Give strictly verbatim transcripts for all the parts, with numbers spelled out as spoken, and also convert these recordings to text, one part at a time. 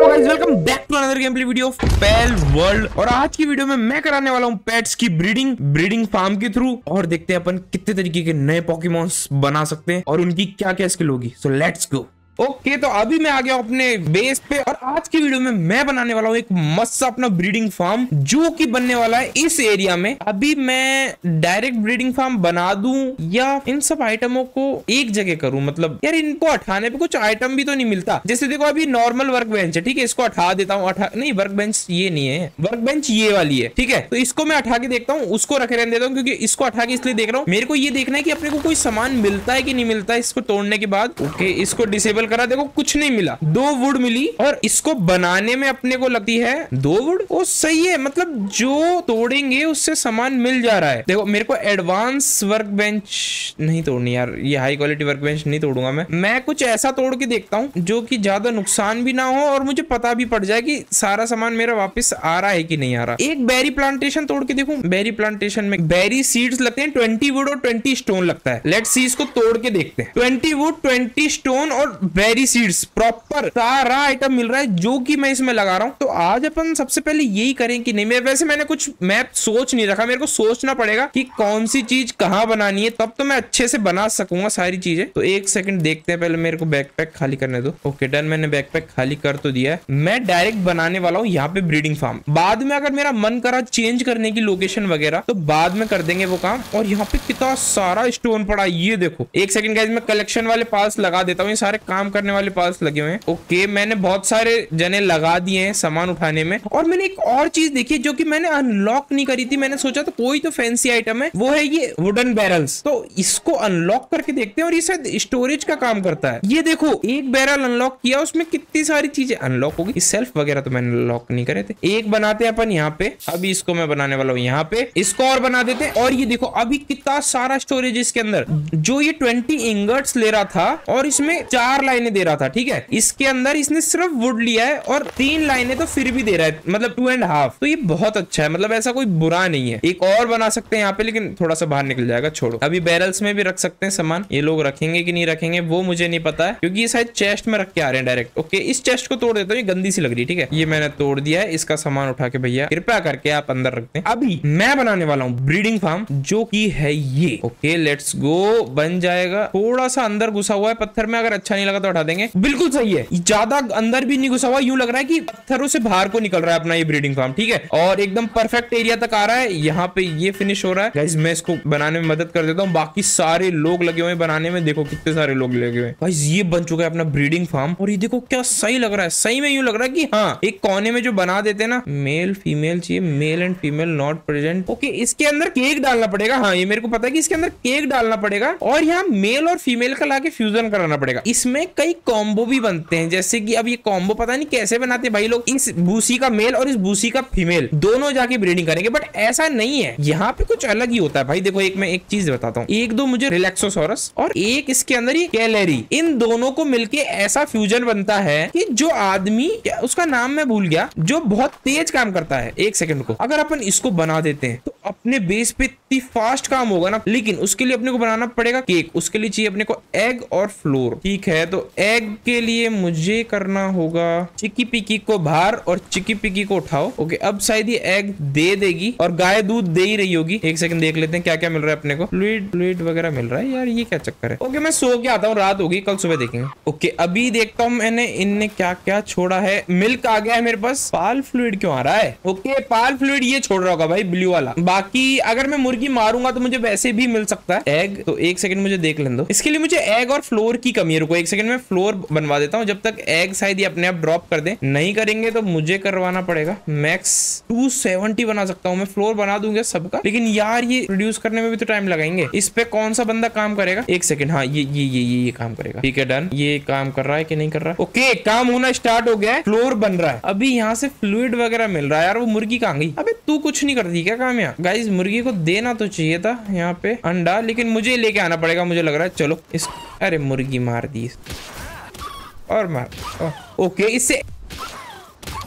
Guys welcome back to another gameplay video of Palworld. और आज की video में मैं कराने वाला हूँ पेट्स की ब्रीडिंग ब्रीडिंग फार्म के थ्रू, और देखते हैं अपन कितने तरीके के नए पॉकीमॉन्स बना सकते हैं और उनकी क्या क्या स्किल होगी। So let's go. Okay okay, तो अभी मैं आ गया हूं अपने बेस पे, और आज की वीडियो में मैं बनाने वाला हूं एक मस्त सा अपना ब्रीडिंग फार्म, जो कि बनने वाला है इस एरिया में। अभी मैं डायरेक्ट ब्रीडिंग फार्म बना दूं या इन सब आइटमों को एक जगह करूं, मतलब यार इनको हटाने पे कुछ आइटम भी तो नहीं मिलता। जैसे देखो अभी नॉर्मल वर्क बेंच है, ठीक है, इसको हटा देता हूँ। नहीं, वर्क बेंच ये नहीं है, वर्क बेंच ये वाली है, ठीक है। तो इसको मैं हटा के देखता हूँ, उसको रखे रहने देता हूँ, क्योंकि इसको हटा के इसलिए देख रहा हूँ, मेरे को ये देखना है कि अपने को कोई सामान मिलता है कि नहीं मिलता है इसको तोड़ने के बाद। ओके, इसको डिसेबल करा, देखो कुछ नहीं मिला, दो वुड मिली, और इसको बनाने में अपने को लगती है दो वुड। वो सही है, मतलब जो तोड़ेंगे उससे सामान मिल जा रहा है। देखो मेरे को एडवांस वर्क बेंच नहीं तोड़नी यार, ये हाई क्वालिटी वर्क बेंच नहीं तोड़ूंगा मैं मैं कुछ ऐसा तोड़ के देखता हूँ जो कि ज्यादा नुकसान भी ना हो और मुझे पता भी पड़ जाए कि सारा सामान मेरा वापस आ रहा है कि नहीं आ रहा। एक बेरी प्लांटेशन तोड़ के देखूं। बेरी प्लांटेशन में बेरी सीड्स लगते हैं, ट्वेंटी वुड और ट्वेंटी स्टोन लगता है। लेट्स सी, इसको तोड़ के देखते हैं। ट्वेंटी वुड, ट्वेंटी स्टोन और बेरी सीड्स, प्रॉपर सारा आइटम मिल रहा है जो कि मैं इसमें लगा रहा हूं। तो आज अपन सबसे पहले यही करें कि नहीं। मैं वैसे मैंने कुछ मैप सोच नहीं रखा, मेरे को सोचना पड़ेगा कि कौन सी चीज कहां बनानी है, तब तो मैं अच्छे से बना सकूंगा सारी चीजें। तो एक सेकंड देखते हैं, पहले मेरे को बैकपैक खाली करने दो। ओके डन, मैंने बैकपैक खाली कर तो दिया है। मैं डायरेक्ट बनाने वाला हूँ यहाँ पे ब्रीडिंग फार्म। बाद में अगर मेरा मन करा चेंज करने की लोकेशन वगैरह, तो बाद में कर देंगे वो काम। और यहाँ पे कितना सारा स्टोन पड़ा, ये देखो। एक सेकंड गाइस, मैं कलेक्शन वाले पास लगा देता हूँ, ये सारे काम करने वाले पास लगे हुए हैं। ओके, मैंने बहुत सारे जने लगा दिए हैं सामान उठाने में। और मैंने एक और चीज देखी जो कि मैंने अनलॉक नहीं करी थी। मैंने सोचा तो कोई तो फैंसी आइटम है, वो है ये वुडन बैरल्स। तो इसको अनलॉक करके देखते हैं, और ये शायद स्टोरेज का काम करता है। ये देखो, एक बैरल अनलॉक किया, उसमें कितनी सारी चीजें अनलॉक हो गई। सेल्फ वगैरह तो मैंने अनलॉक नहीं करे थे। एक बनाते हैं अपन यहाँ पे। अभी इसको मैं बनाने वाला हूँ यहाँ पे, इसको और बना देते हैं। और ये देखो अभी कितना सारा स्टोरेज इसके अंदर। जो ये ट्वेंटी इंगट्स ले रहा था और इसमें चार लाइनें दे रहा था, ठीक है, इसके अंदर इसने सिर्फ वुड लिया है और तीन लाइनें तो फिर भी दे रहा है, मतलब टू एंड हाफ। तो ये बहुत अच्छा है, मतलब ऐसा कोई बुरा नहीं है। एक और बना सकते हैं यहाँ पे, लेकिन थोड़ा सा बाहर निकल जाएगा, छोड़ो। अभी बैरल्स में भी रख सकते हैं सामान। ये लोग रखेंगे कि नहीं रखेंगे वो मुझे नहीं पता है, क्योंकि ये शायद चेस्ट में रख के आ रहे हैं डायरेक्ट। ओके, इस चेस्ट को तोड़ देता हूँ, ये गंदी सी लग रही है, ठीक है। ये मैंने तोड़ दिया है। इसका सामान उठा के भैया कृपया करके आप अंदर रखते हैं। अभी मैं बनाने वाला हूँ ब्रीडिंग फार्म, जो की है ये। ओके लेट्स गो, बन जाएगा। थोड़ा सा अंदर घुसा हुआ है पत्थर में, अगर अच्छा नहीं लगा तो हटा देंगे। बिल्कुल सही है, ज्यादा अंदर भी नहीं घुसा हुआ, यूं लग रहा है कि पत्थरों से बाहर को निकल रहा है अपना ये ब्रीडिंग फार्म, ठीक है। और एकदम परफेक्ट एरिया तक आ रहा है। यहाँ पे ये फिनिश हो रहा है गाइस। मैं इसको बनाने में मदद कर देता हूँ। बाकी सारे लोग लगे हुए हैं बनाने में, देखो कितने सारे लोग लगे हुए हैं गाइस। ये बन चुका है अपना ब्रीडिंग फार्म, और ये देखो क्या सही लग रहा है। सही में यूं लग रहा है कि हाँ, एक कोने में जो बना देते हैं ना, मेल फीमेल चाहिए, male and female not present. Okay, इसके अंदर केक डालना पड़ेगा। हाँ, ये मेरे को पता है कि इसके अंदर केक डालना पड़ेगा, और यहाँ मेल और फीमेल का लाके फ्यूजन कराना पड़ेगा। इसमें कई कॉम्बो भी बनते हैं, जैसे कि अब ये कॉम्बो पता नहीं कैसे बनाते हैं भाई लोग। इस बूसी का मेल और इस बूसी का फीमेल दोनों जाके ब्रीडिंग करेंगे, बट ऐसा नहीं है, यहाँ पे कुछ अलग ही होता है भाई। देखो एक मैं एक चीज बताता हूँ, एक दो मुझे रिलैक्सोसॉरस और एक इसके अंदर ये कैलेरी, इन दोनों को मिलके ऐसा फ्यूजन बनता है कि जो आदमी, उसका नाम मैं भूल गया, जो बहुत तेज काम करता है। एक सेकंड को, अगर अपन इसको बना देते हैं तो अपने बेस पे इतनी फास्ट काम होगा ना। लेकिन उसके लिए अपने को बनाना पड़ेगा केक। उसके लिए चाहिए अपने को एग और फ्लोर, ठीक है। तो एग के लिए मुझे करना होगा चिकी पिकी को बाहर और चिकी पिकी को उठाओ। ओके, अब शायद ये एग दे देगी, और गाय दूध दे ही रही होगी। एक सेकंड देख लेते हैं क्या क्या मिल रहा है अपने को। फ्लूइड फ्लूइड वगैरह मिल रहा है यार, ये क्या चक्कर है। ओके, मैं सो के आता हूँ, रात होगी, कल सुबह देखेंगे। ओके, अभी देखता हूँ मैंने इनने क्या क्या छोड़ा है। मिल्क आ गया है मेरे पास। पाल फ्लूइड क्यों आ रहा है। ओके, पाल फ्लूइड ये छोड़ रहा होगा भाई, ब्लू वाला। बाकी अगर मैं मुर्गी मारूंगा तो मुझे वैसे भी मिल सकता है एग। तो एक सेकंड मुझे देख लेने दो। इसके लिए मुझे एग और फ्लोर की कमी है। रुको एक सेकंड में फ्लोर बनवा देता हूँ, जब तक एग शायद ये अपने आप ड्रॉप कर दे। नहीं करेंगे तो मुझे करवाना पड़ेगा। मैक्स टू सेवेंटी बना सकता हूँ मैं, फ्लोर बना दूंगा सबका, लेकिन यार ये प्रोड्यूस करने में भी तो टाइम लगाएंगे। इस पे कौन सा बंदा काम करेगा। एक सेकंड, हाँ ये ये ये ये, ये काम करेगा, ठीक है डन। ये काम कर रहा है कि नहीं कर रहा है। ओके, काम होना स्टार्ट हो गया है, फ्लोर बन रहा है। अभी यहाँ से फ्लूइड वगैरह मिल रहा है। यार वो मुर्गी कहाँ गई। अबे तू कुछ नहीं करती क्या काम यहाँ। गाइस मुर्गी को देना तो चाहिए था यहाँ पे अंडा, लेकिन मुझे लेके आना पड़ेगा, मुझे लग रहा है। चलो इस, अरे मुर्गी मार दी और मार। ओके, इससे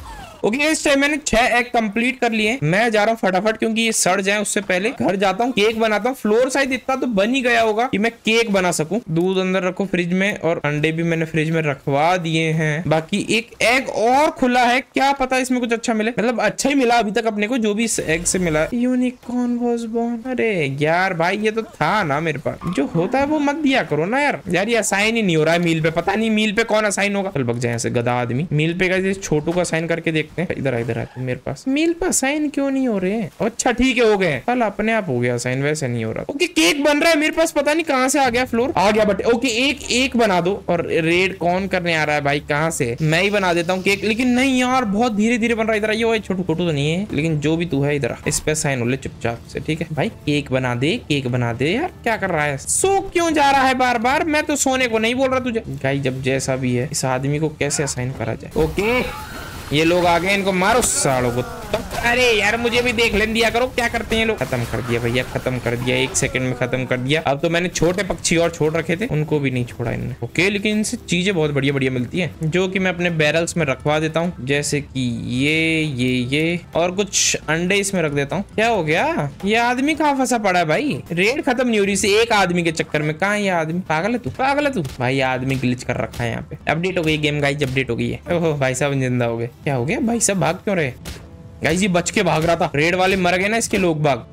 ओके इस टाइम मैंने छह एग कंप्लीट कर लिए। मैं जा रहा हूँ फटाफट क्योंकि ये सड़ जाए उससे पहले घर जाता हूँ, केक बनाता हूँ। फ्लोर शायद इतना तो बन ही गया होगा कि मैं केक बना सकूं। दूध अंदर रखो फ्रिज में और अंडे भी मैंने फ्रिज में रखवा दिए हैं। बाकी एक एग और खुला है, क्या पता इसमें कुछ अच्छा मिले। मतलब अच्छा ही मिला अभी तक अपने को जो भी इस एग से मिला। Unicorn was born. अरे यार भाई ये तो था ना मेरे पास, जो होता है वो मत दिया करो ना यार। यार ये असाइन ही नहीं हो रहा है मील पे, पता नहीं मील पे कौन असाइन होगा। चल बग जाए ऐसे गधा आदमी। मील पे का छोटू का साइन करके देखते हैं। इधर इधर आते मेरे पास। मील पे असाइन क्यों नहीं हो रहे हैं? अच्छा ठीक है हो गए, कल अपने आप हो गया साइन, वैसे नहीं हो रहा। ओके केक बन रहा है मेरे पास, पता नहीं कहां से आ गया। फ्लोर आ गया बट ओके एक एक बना दो। और रेड कौन करने आ रहा है भाई, कहां से? मैं ही बना देता हूँ केक, लेकिन नहीं यार बहुत धीरे धीरे बन रहा है। इधर आइए, छोटू छोटू तो नहीं है लेकिन जो भी तू है इधर इस पे साइन हो ले चुपचाप से, ठीक है भाई। केक बना दे, केक बना दे। यार क्या कर रहा है, सो क्यों जा रहा है बार बार? मैं तो सोने को नहीं बोल रहा तुझे। गाइस जब जैसा भी है इस आदमी को कैसे असाइन करा जाए। ओके ये लोग आ गए, इनको मारो सालों को। तो अरे यार मुझे भी देख लेने दिया करो क्या करते हैं लोग। खत्म कर दिया भैया, खत्म कर दिया, एक सेकंड में खत्म कर दिया। अब तो मैंने छोटे पक्षी और छोड़ रखे थे, उनको भी नहीं छोड़ा इन्होंने। ओके लेकिन इनसे चीजें बहुत बढ़िया बढ़िया मिलती हैं जो कि मैं अपने बैरल्स में रखवा देता हूँ। जैसे कि ये ये ये और कुछ अंडे इसमें रख देता हूँ। क्या हो गया, ये आदमी कहाँ फंसा पड़ा है भाई? रेड खत्म नहीं हो रही से एक आदमी के चक्कर में। कहाँ ये आदमी? पागल है तू, पागल है तू भाई। आदमी ग्लिच कर रखा है यहाँ पे। अपडेट हो गई गेम गाइस, अपडेट हो गई है। ओहो भाई साहब जिंदा हो गए। क्या हो गया भाई साहब, भाग क्यों रहे? गाइस ये बच के भाग रहा था, रेड वाले मर गए ना इसके लोग भाग।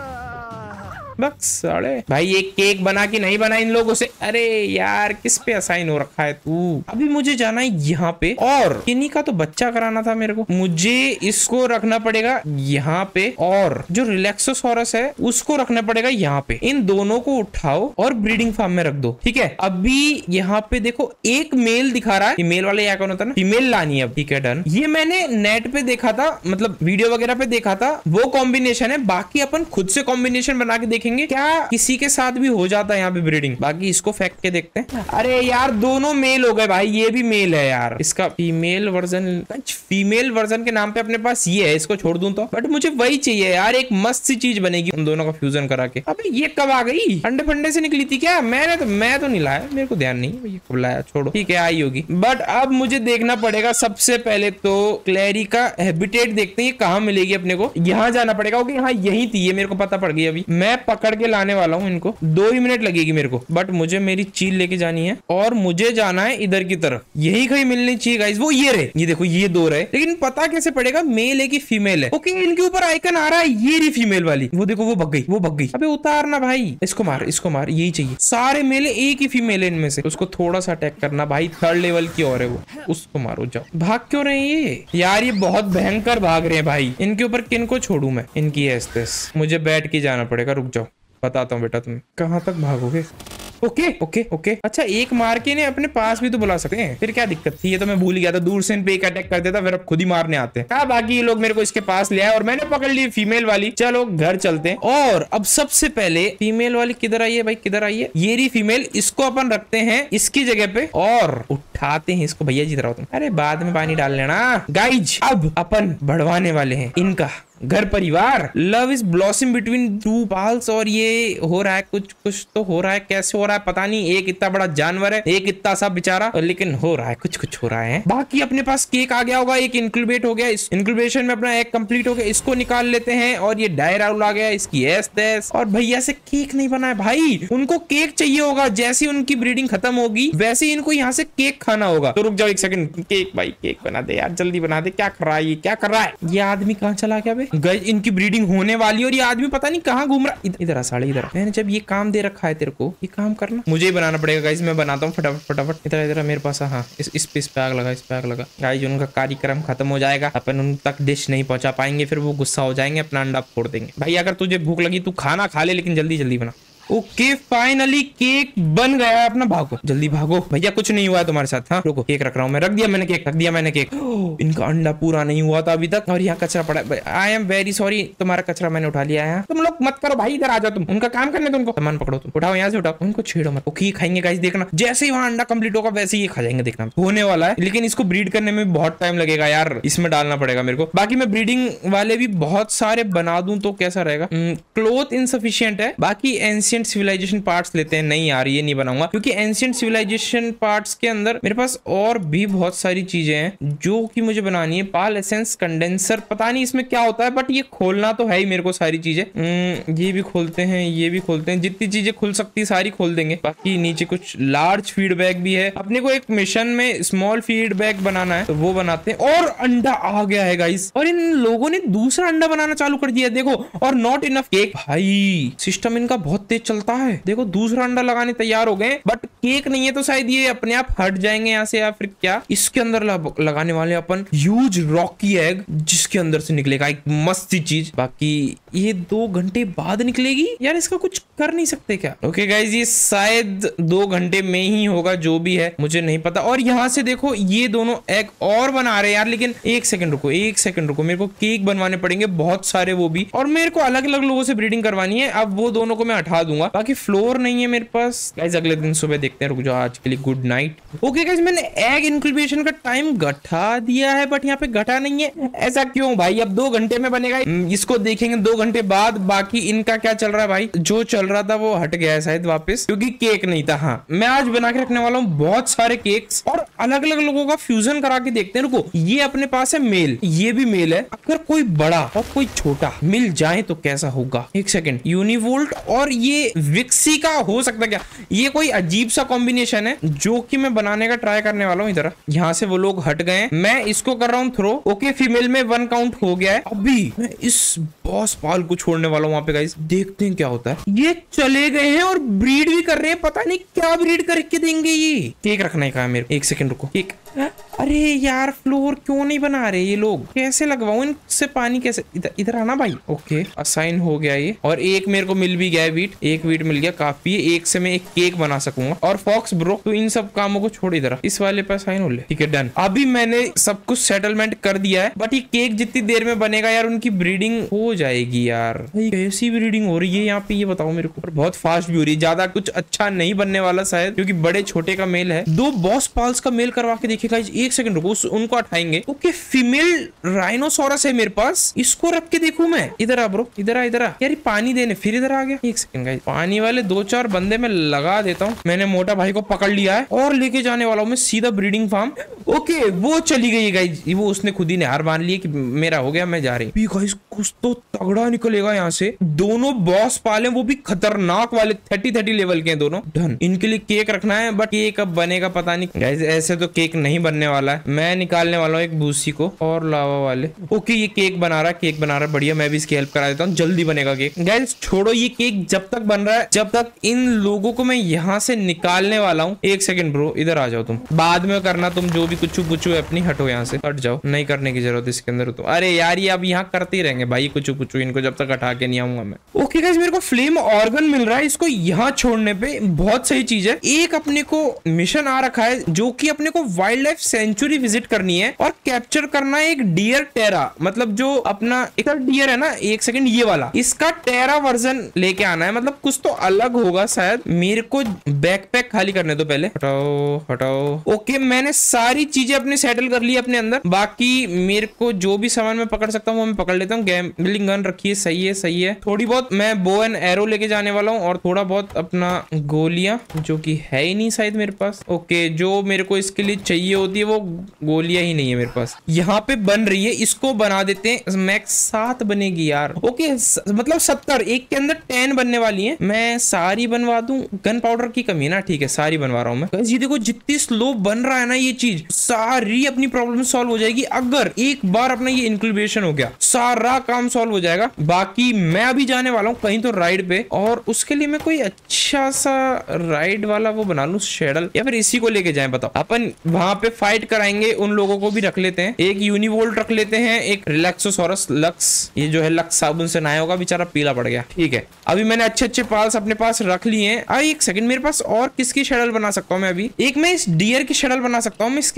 बस साले भाई एक केक बना के नहीं बना इन लोगों से। अरे यार किस पे असाइन हो रखा है तू? अभी मुझे जाना है यहाँ पे और किन्नी का तो बच्चा कराना था मेरे को। मुझे इसको रखना पड़ेगा यहाँ पे और जो रिलैक्सोसॉरस है उसको रखना पड़ेगा यहाँ पे। इन दोनों को उठाओ और ब्रीडिंग फार्म में रख दो, ठीक है। अभी यहाँ पे देखो एक मेल दिखा रहा है, मेल वाले यहाँ कौन होता है ना, फीमेल लानी है। ठीक है डन। ये मैंने नेट पे देखा था, मतलब वीडियो वगैरह पे देखा था, वो कॉम्बिनेशन है। बाकी अपन खुद से कॉम्बिनेशन बना के देखेंगे क्या किसी के साथ भी हो जाता है यहाँ पे ब्रीडिंग। बाकी इसको फेंक के देखते हैं। अरे यार दोनों मेल हो गए भाई, ये भी मेल है यार। इसका फीमेल वर्जन, फीमेल वर्जन के नाम पे अपने पास ये है, इसको छोड़ दूं तो। बट मुझे वही चाहिए यार, एक मस्त सी चीज बनेगी उन दोनों का फ्यूजन करा के। अबे ये कब आ गई? अंडे फंडे से निकली थी क्या? मैंने तो मैं तो नहीं लाया, मेरे को ध्यान नहीं ये कब लाया। छोड़ो ठीक है आई होगी। बट अब मुझे देखना पड़ेगा सबसे पहले तो क्लैरी का हैबिटेट देखते हैं कहाँ मिलेगी अपने को। यहाँ जाना पड़ेगा। ओके हाँ यही थी, ये मेरे को पता पड़ गई। अभी मैं पकड़ के लाने वाला हूँ इनको, दो ही मिनट लगेगी मेरे को। बट मुझे मेरी चील लेके जानी है और मुझे जाना है इधर की तरफ। यही कहीं मिलनी चाहिए गाइस। वो ये रहे, ये देखो ये दो रहे, लेकिन पता कैसे पड़ेगा मेल है कि फीमेल है? ओके इनके ऊपर आइकन आ रहा है, ये रही फीमेल वाली। वो देखो वो भग गई, वो भग गई। अबे उतारना भाई, इसको मार, इसको मार, यही चाहिए। सारे मेल है, एक ही फीमेल है इनमें से। उसको थोड़ा सा अटैक करना भाई, थर्ड लेवल की और है वो, उसको मारो। जाओ। भाग क्यों रहे हैं ये यार? ये बहुत भयंकर भाग रहे हैं भाई। इनके ऊपर किन को छोड़ू मैं? इनकी एस्तेस। मुझे बैठ के जाना पड़ेगा। रुक जाओ बताता हूँ बेटा, तुम कहाँ तक भागोगे? ओके ओके ओके अच्छा एक मार के ने अपने पास भी तो बुला सकते हैं, फिर क्या दिक्कत थी? ये तो मैं भूल गया था, दूर से इन पे एक अटैक कर देता, फिर अब खुद ही मारने आते हैं। हाँ बाकी ये लोग मेरे को इसके पास ले आए और मैंने पकड़ ली फीमेल वाली। चलो घर चलते हैं। और अब सबसे पहले फीमेल वाली किधर आई है भाई, किधर आई है? ये रही फीमेल। इसको अपन रखते हैं इसकी जगह पे और उठाते हैं इसको। भैया जी तरह तुम, अरे बाद में पानी डाल लेना। गाइज अब अपन बढ़वाने वाले हैं इनका घर परिवार। Love is blossom between two pals. और ये हो रहा है कुछ कुछ तो हो रहा है, कैसे हो रहा है पता नहीं। एक इतना बड़ा जानवर है, एक इतना सा बेचारा, लेकिन हो रहा है कुछ कुछ हो रहा है। बाकी अपने पास केक आ गया होगा, एक इंक्यूबेट हो गया। इस इंक्यूबेशन में अपना एक कंप्लीट हो गया, इसको निकाल लेते हैं। और ये डायराउल आ गया, इसकी एस तेस। और भैया से केक नहीं बना है भाई, उनको केक चाहिए होगा। जैसे उनकी ब्रीडिंग खत्म होगी वैसे ही इनको यहाँ से केक खाना होगा। तो रुक जाओ एक सेकंड, केक भाई केक बना दे यार, जल्दी बना दे। क्या कर रहा है ये, क्या कर रहा है ये आदमी? कहाँ चला गया? गाइस इनकी ब्रीडिंग होने वाली और ये आदमी पता नहीं कहाँ घूम रहा। इधर आ साले, इधर। मैंने जब ये काम दे रखा है तेरे को, ये काम करना मुझे ही बनाना पड़ेगा गाइस। मैं बनाता हूँ फटाफट फटाफट। इधर इधर मेरे पास। हाँ इस इस पे इस पे आग लगा, इस पे आग लगा। गाइस उनका कार्यक्रम खत्म हो जाएगा, अपन उन तक डिश नहीं पहुंचा पाएंगे, फिर वो गुस्सा हो जाएंगे, अपना अंडा फोड़ देंगे। भाई अगर तुझे भूख लगी तू खाना खा ले, लेकिन जल्दी जल्दी बना। ओके फाइनली केक बन गया है अपना। भागो जल्दी भागो भैया, कुछ नहीं हुआ है तुम्हारे साथ। हाँ रुको केक रख रहा हूँ मैं। रख दिया मैंने केक, रख दिया मैंने केक। इनका अंडा पूरा नहीं हुआ था अभी तक और यहाँ कचरा पड़ा। आई एम वेरी सॉरी, तुम्हारा कचरा मैंने उठा लिया है। तुम लोग मत करो भाई, इधर आ जाओ। तुम उनका काम करने दो, उनको सामान पकड़ो, तुम उठाओ यहाँ से उठाओ। उनको छेड़ो मत। ओके खाएंगे गाइस, देखना जैसे ही वहाँ अंडा कंप्लीट होगा वैसे ही खा जाएंगे। देखना होने वाला है, लेकिन इसको ब्रीड करने में बहुत टाइम लगेगा यार, इसमें डालना पड़ेगा मेरे को। बाकी मैं ब्रीडिंग वाले भी बहुत सारे बना दूं तो कैसा रहेगा। क्लोथ इनसफिशियंट है, बाकी एंशियंट एंशिएंट सिविलाइजेशन पार्ट्स लेते हैं। नहीं यार ये नहीं बनाऊंगा, क्योंकि एंशिएंट सिविलाइजेशन पार्ट्स के अंदर मेरे पास और भी बहुत सारी चीजें हैं जो कि मुझे बनानी है। पाल एसेंस कंडेंसर, पता नहीं इसमें क्या होता है, बट ये खोलना तो है ही मेरे को सारी चीजें। ये भी खोलते हैं, ये भी खोलते हैं, जितनी चीजें खुल सकती सारी खोल देंगे। बाकी नीचे कुछ लार्ज फीडबैक भी है। अपने को एक मिशन में स्मॉल फीडबैक बनाना है तो वो बनाते हैं। और अंडा आ गया है गाइस, और इन लोगों ने दूसरा अंडा बनाना चालू कर दिया देखो। और नॉट इनफ केक, भाई सिस्टम इनका बहुत तेज चलता है। देखो दूसरा अंडा लगाने तैयार हो गए, बट केक नहीं है तो शायद ये अपने आप हट जाएंगे यहाँ से, या फिर क्या। इसके अंदर लगाने वाले अपन ह्यूज रॉकी एग, जिसके अंदर से निकलेगा एक मस्त सी चीज। बाकी ये दो घंटे बाद निकलेगी यार, इसका कुछ कर नहीं सकते क्या? ओके गाइज, ये शायद दो घंटे में ही होगा, जो भी है मुझे नहीं पता। और यहाँ से देखो ये दोनों एग और बना रहे हैं यार, लेकिन एक सेकंड रुको, एक सेकंड रुको, मेरे को केक बनवाने पड़ेंगे बहुत सारे वो भी, और मेरे को अलग अलग लोगों से ब्रीडिंग करवानी है। अब वो दोनों को मैं हटा दूंगा। बाकी फ्लोर नहीं है मेरे पास गाइज, अगले दिन सुबह देखते हैं। रुक जाओ, आज के लिए गुड नाइट। ओके गाइज, मैंने एग इंक्यूबेशन का टाइम घटा दिया है, बट यहाँ पे घटा नहीं है। ऐसा क्यों भाई? अब दो घंटे में बनेगा, इसको देखेंगे दो घंटे बाद। बाकी इनका क्या चल रहा है भाई? जो चल रहा था वो हट गया है शायद वापस, क्योंकि केक नहीं था। हाँ, मैं आज बना के रखने वाला हूँ बहुत सारे केक्स, और अलग अलग लोगों का फ्यूजन करा के देखते हैं। रुको, ये अपने पास है मेल, ये भी मेल है। अगर कोई बड़ा और कोई छोटा मिल जाए तो कैसा होगा? एक सेकंड, यूनिवोल्ट और ये विक्सी का हो सकता क्या? ये कोई अजीब सा कॉम्बिनेशन है जो कि मैं बनाने का ट्राई करने वाला हूँ। इधर यहाँ से वो लोग हट गए, मैं इसको कर रहा हूँ थ्रो। ओके, फीमेल में वन काउंट हो गया है। अभी मैं इस बॉस पाल को छोड़ने वाला हूँ वहां पे गाइस, देखते हैं क्या होता है। ये चले गए हैं और ब्रीड भी कर रहे हैं, पता नहीं क्या ब्रीड करके देंगे। ये केक रखना है कहा मेरे को, एक सेकंड रुको। केक, अरे यार फ्लोर क्यों नहीं बना रहे ये लोग? कैसे लगवाऊं इनसे पानी? कैसे? इधर इधर आना भाई। ओके, असाइन हो गया ये, और एक मेरे को मिल भी गया है वीट, एक वीट मिल गया, काफी है। एक से मैं एक केक बना सकूंगा। और फॉक्स ब्रो, तो इन सब कामों को छोड़, इधर इस वाले पर साइन हो ले। ठीक है, डन। अभी मैंने सब कुछ सेटलमेंट कर दिया है, बट ये केक जितनी देर में बनेगा यार, उनकी ब्रीडिंग हो जाएगी यार। कैसी ब्रीडिंग हो रही है यहाँ पे, ये बताओ मेरे को। बहुत फास्ट भी हो रही है, ज्यादा कुछ अच्छा नहीं बनने वाला शायद, क्योंकि बड़े छोटे का मेल है। दो बॉस पाल्स का मेल करवा के देखिएगा। एक सेकंड रुको, उनको हटाएंगे। ओके, फीमेल राइनोसोरस है मेरे पास, इसको रख के देखूं मैं। इधर आ ब्रो, इधर आ, इधर आ यार, पानी देने फिर इधर आ गया। एक सेकंड गाइस, पानी वाले दो चार बंदे मैं लगा देता हूँ। मैंने मोटा भाई को पकड़ लिया है और लेके जाने वाला हूँ मैं सीधा ब्रीडिंग फार्म। ओके, वो चली गई गाइस, वो उसने खुद ही ने हार मान ली कि मेरा हो गया, मैं जा रही हूँ। गाइस कुछ तो तगड़ा निकलेगा यहाँ से। दोनों बॉस पाले, वो भी खतरनाक वाले, थर्टी थर्टी लेवल के दोनों। डन। इनके लिए केक रखना है, बट केक अब बनेगा पता नहीं गाइस। ऐसे तो केक नहीं बनने वाला है। मैं निकालने वाला हूँ एक भूसी को और लावा वाले। ओके, ये केक बना रहा है, केक बना रहा है, बढ़िया। मैं भी इसकी हेल्प करा देता हूँ, जल्दी बनेगा केक। गाइस छोड़ो ये केक, जब तक बन रहा है, जब तक इन लोगों को मैं यहाँ से निकालने वाला हूँ। एक सेकंड ब्रो, इधर आ जाओ तुम, बाद में करना तुम जो भी कुछ कुछ अपनी। हटो यहाँ से, हट जाओ, नहीं करने की जरूरत इसके अंदर तो। अरे यार ये अब यहाँ करते ही रहेंगे भाई कुछ कुछ, इनको जब तक हटा के नहीं आऊंगा मैं। ओके गाइस, मेरे को फ्लेम ऑर्गन मिल रहा है, इसको यहाँ छोड़ने पे बहुत सही चीज है। एक अपने को मिशन आ रखा है जो कि अपने को वाइल्ड लाइफ सेंचुरी विजिट करनी है और कैप्चर करना है एक डियर टेरा, मतलब जो अपना एक डियर है ना। एक सेकंड, ये वाला, इसका टेरा वर्जन लेके आना है, मतलब कुछ तो अलग होगा शायद। मेरे को बैकपैक खाली करने दो पहले। हटाओ हटाओ। ओके, मैंने सारी चीजें अपने सेटल कर ली अपने अंदर। बाकी मेरे को जो भी सामान मैं पकड़ सकता हूँ वो मैं पकड़ लेता हूँ। गैम्बलिंग गन रखी है, सही है सही है। थोड़ी बहुत मैं बो एंड एरो लेके जाने वाला हूँ, और थोड़ा बहुत अपना गोलियां, जो कि है ही नहीं शायद मेरे पास। ओके, जो मेरे को इसके लिए चाहिए होती है वो गोलियां ही नहीं है मेरे पास। यहाँ पे बन रही है, इसको बना देते हैं। मैक्स सात बनेगी यार। ओके, मतलब सत्तर, एक के अंदर टेन बनने वाली है। मैं सारी बनवा दूं, गन पाउडर की कमी है ना। ठीक है, सारी बनवा रहा हूँ मैं। ये देखो जितनी स्लो बन रहा है ना ये चीज, सारी अपनी प्रॉब्लम सॉल्व हो जाएगी अगर एक बार अपना ये इंक्यूबेशन हो गया। सारा काम सॉल्व हो जाएगा। बाकी मैं अभी जाने वाला हूँ कहीं तो राइड पे, और उसके लिए मैं कोई अच्छा सा राइड वाला वो बना लूं, शेडल, या फिर इसी को लेके जाएं। बताओ, अपन वहां पे फाइट कराएंगे, उन लोगों को भी रख लेते हैं। एक यूनिवोल्ट रख लेते हैं, एक रिलैक्सोसॉरस लक्स, ये जो है लक्स साबुन से नहाया होगा, बेचारा पीला पड़ गया। ठीक है, अभी मैंने अच्छे अच्छे पाल्स अपने पास रख लिए हैं। अब एक सेकंड, मेरे पास और किसकी शेडल बना सकता हूँ मैं? अभी एक मैं इस डियर की शेडल बना सकता हूँ। मैं इसकी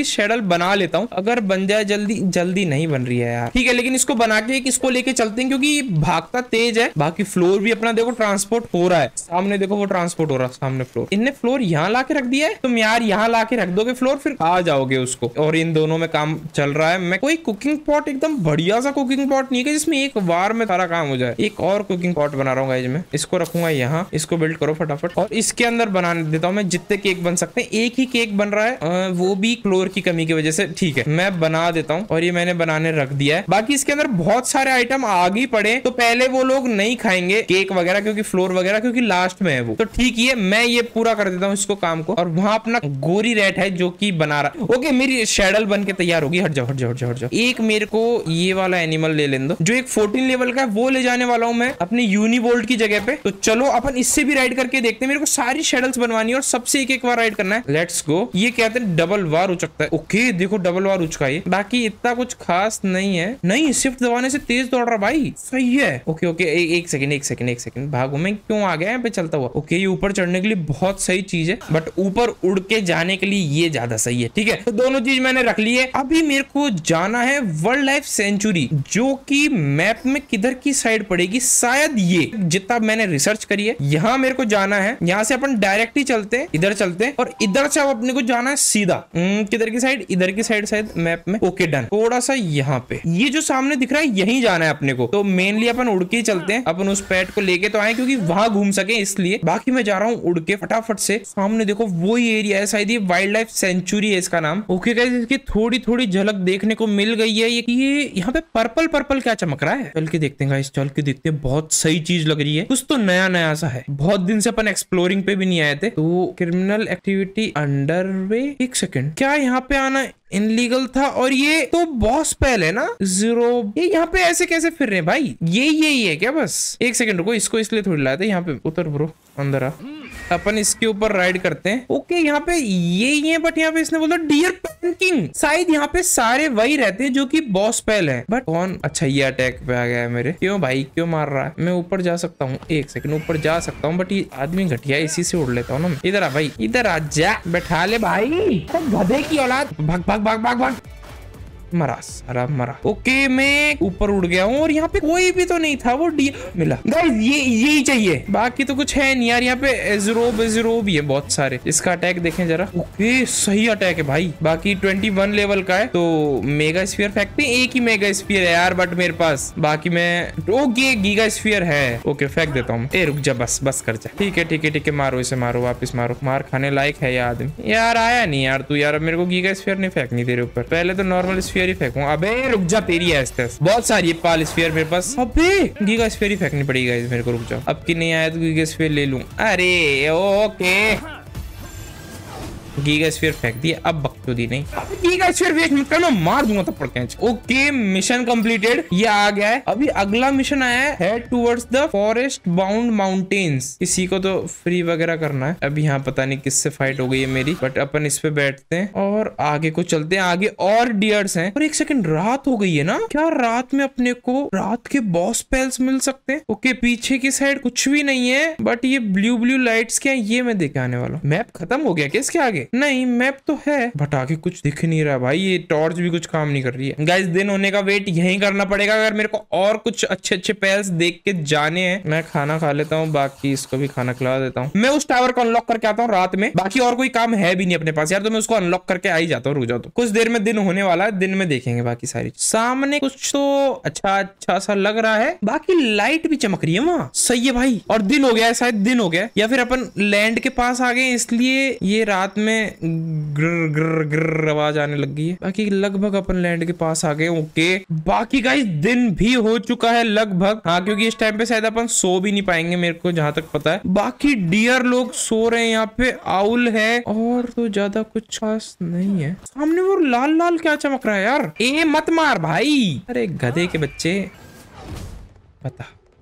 शेडल बना लेता हूँ, अगर बन जाए जल्दी। जल्दी नहीं बन रही है यार, ठीक है, लेकिन इसको बना के इसको लेके चलते हैं क्योंकि ये भागता तेज है। बाकी फ्लोर भी अपना देखो ट्रांसपोर्ट हो रहा है, सामने देखो वो ट्रांसपोर्ट हो रहा है सामने फ्लोर। इनने फ्लोर यहाँ ला के रख दिया है, तुम यार यहाँ ला के रख दोगे फ्लोर, फिर आ जाओगे उसको। और इन दोनों में काम चल रहा है। मैं कोई कुकिंग पॉट, एकदम बढ़िया सा कुकिंग पॉट नहीं है जिसमें एक बार में सारा काम हो जाए। एक और कुकिंग पॉट बना रहा हूँ गाइस मैं, इसको रखूंगा यहाँ, इसको बिल्ड करो फटाफट। और इसके अंदर बनाने देता हूँ मैं जितने केक बन सकते हैं। एक ही केक बन रहा है, आ, वो भी फ्लोर की कमी की वजह से। ठीक है, मैं बना देता हूँ और ये मैंने बनाने रख दिया है। बाकी इसके अंदर बहुत सारे आइटम आगे पड़े, तो पहले वो लोग नहीं खाएंगे केक वगैरह, क्योंकि फ्लोर वगैरह क्योंकि लास्ट में है वो। तो ठीक है, मैं ये पूरा कर देता हूँ इसको काम को। और वहां अपना गोरी रैट है जो कि बना रहा है। ओके, मेरी शेडल बन के तैयार होगी। हट जाओ हट जाओ हट जाओ हट जाओ। एक मेरे को ये वाला एनिमल ले लेने दो, जो एक फोर्टीन लेवल का है, वो ले जाने वाला हूँ मैं अपनी यूनिवोल्ट की जगह पे। तो चलो अपन इससे भी राइड करके देखते हैं। मेरे को सारी शेडल्स बनवानी है और सबसे एक एक बार राइड करना है। Let's go. ये कहते हैं डबल वार उचकता है। ओके, देखो डबल वार उचका है। बाकी इतना कुछ खास नहीं है। नहीं, शिफ्ट दबाने से तेज दौड़ रहा भाई, सही है। ओके ओके, एक सेकंड एक सेकंड एक सेकंड भागो, मैं क्यों आ गया यहाँ पे चलता हुआ। ओके, ये ऊपर चढ़ने के लिए बहुत सही चीज है, बट ऊपर उड़ के जाने के लिए ये ज्यादा सही है। ठीक है, तो दोनों चीज मैंने रख ली है। अभी मेरे को जाना है वर्ल्ड लाइफ सेंचुरी, जो कि मैप में किधर की साइड पड़ेगी, शायद ये, जितना मैंने रिसर्च करी है। यहाँ मेरे को जाना है, यहाँ से अपन डायरेक्ट ही चलते हैं, इधर चलते हैं और इधर से अब अपने को जाना है सीधा किधर की साइड, इधर की साइड शायद मैप में। Okay done. थोड़ा सा यहाँ पे ये जो सामने दिख रहा है यहीं जाना है अपने को। तो मेनली अपन उड़ के ही चलते हैं, अपन उस पेट को लेके तो आए क्योंकि वहां घूम सके इसलिए। बाकी मैं जा रहा हूँ उड़ के फटाफट से। सामने देखो वही एरिया है, शायद ये वाइल्ड लाइफ सेंचुरी है इसका नाम। ओके गाइस, इसकी थोड़ी थोड़ी झलक देखने को मिल गई है। ये ये यहाँ पे पर्पल पर्पल क्या चमक रहा है, चल के देखते हैं गाइस, चल के देखते हैं। बहुत सही चीज लग रही है, कुछ तो नया नया सा है। बहुत दिन से अपन एक्सप्लोरिंग पे भी नहीं आए थे। तो क्रिमिनल एक्टिविटी अंडर वे। एक सेकंड, क्या यहाँ पे आना इनलीगल था? और ये तो बॉस पहले है ना, जीरो। ये यहाँ पे ऐसे कैसे फिर रहे हैं भाई? ये यही है क्या? बस एक सेकंड रुको, इसको इसलिए थोड़ी लाए थे। यहाँ पे उतर ब्रो, अंदर आ। अपन इसके ऊपर राइड करते हैं। ओके, यहाँ पे ये ही है, बट यहाँ पे इसने बोला डियर पैनिकिंग। शायद यहाँ पे सारे वही रहते हैं जो कि बॉस पहले है, बट कौन? अच्छा, ये अटैक पे आ गया है मेरे। क्यों भाई, क्यों मार रहा है? मैं ऊपर जा सकता हूँ, एक सेकंड ऊपर जा सकता हूँ, बट ये आदमी घटिया, इसी से उड़ लेता हूँ ना। इधर आ भाई, इधर आ जा, बैठा ले भाई, गधे की औलाद। भाग भाग भाग भाग भाग। मरा सारा मरा। ओके, मैं ऊपर उड़ गया हूँ और यहाँ पे कोई भी तो नहीं था। वो डी मिला गाइस, ये यही चाहिए, बाकी तो कुछ है नहीं यार। यहाँ पे एजरोब एजरोब भी है बहुत सारे। इसका अटैक देखें जरा। ओके, सही अटैक है भाई। बाकी इक्कीस लेवल का है। तो मेगा स्फीयर फेंकते हैं। एक ही मेगा स्फीयर है यार बट मेरे पास। बाकी मैं ओके गीगा स्फीयर है। ओके, फेंक देता हूँ। ए रुक जा, बस बस कर जा। ठीक है ठीक है ठीक है, मारो इसे, मारो वापिस मारो। मार खाने लायक है ये आदमी। यार आया नहीं यार तू यार, मेरे को गीगा स्फीयर नहीं फेंकनी तेरे ऊपर। पहले तो नॉर्मल स्फीयर ही फेंकूं। अबे रुक जा, तेरी है बहुत सारी पाल स्फीयर मेरे पास। अबे गीगा स्फीयर ही फेंकनी पड़ेगी मेरे को। रुक जाओ, अब की नहीं आया तो गीगा स्फीयर ले लूं। अरे ओके, गीगा स्फीयर फेंक दिया। अब बकचोदी नहीं, गीगा स्फीयर वेस्ट मत करना, मार दूंगा तब पड़। ओके, मिशन कंप्लीटेड, ये आ गया है। अभी अगला मिशन आया है, head towards the forest bound mountains. इसी को तो फ्री वगैरह करना है। अभी यहाँ पता नहीं किससे फाइट हो गई है मेरी, बट अपन इस पे बैठते हैं और आगे को चलते हैं। आगे और डियर्स हैं। और एक सेकंड, रात हो गई है ना? क्या रात में अपने को रात के बॉस पेल्स मिल सकते हैं? ओके, पीछे की साइड कुछ भी नहीं है, बट ये ब्लू ब्लू लाइट्स क्या है ये मैं देख आने वाला। मैप खत्म हो गया क्या इसके आगे? नहीं, मैप तो है बट आगे कुछ दिख नहीं रहा भाई। ये टॉर्च भी कुछ काम नहीं कर रही है। गाइस, दिन होने का वेट यहीं करना पड़ेगा अगर मेरे को और कुछ अच्छे अच्छे पेल्स देख के जाने हैं। मैं खाना खा लेता हूँ, बाकी इसको भी खाना खिला देता हूँ। मैं उस टावर को अनलॉक करके आता हूँ रात में। बाकी और कोई काम है भी नहीं अपने पास यार, तो मैं उसको अनलॉक करके आ ही जाता हूँ। रुक जाओ, तो कुछ देर में दिन होने वाला है, दिन में देखेंगे बाकी सारी। सामने कुछ तो अच्छा अच्छा सा लग रहा है। बाकी लाइट भी चमक रही है वहाँ, सही है भाई। और दिन हो गया है, शायद दिन हो गया, या फिर अपन लैंड के पास आ गए इसलिए ये रात में ग्र ग्र ग्र आवाज आने लग गई है। बाकी लगभग अपन लैंड के पास आ गए। ओके, बाकी गाइस दिन भी हो चुका है लगभग। हाँ, क्योंकि इस टाइम पे शायद अपन सो भी नहीं पाएंगे मेरे को जहां तक पता है। बाकी डियर लोग सो रहे हैं, यहाँ पे आउल है और तो ज्यादा कुछ खास नहीं है। सामने वो लाल लाल क्या चमक रहा है यार? ए मत मार भाई, अरे गधे के बच्चे। बता